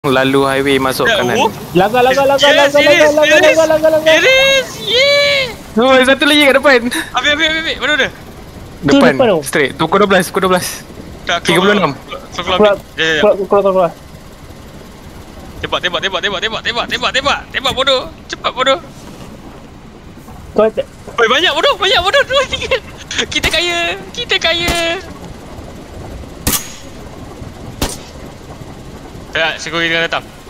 lalu highway masuk kanan. Langgar. Oh, satu lagi kat depan. Ambil. Mana ada? Depan. Straight. Pukul 12. Tak, 36. Keluar. Tembak bodoh. Cepat bodoh. Kau Oi, banyak bodoh. 2 tinggal. Kita kaya. Tak, security tengah datang.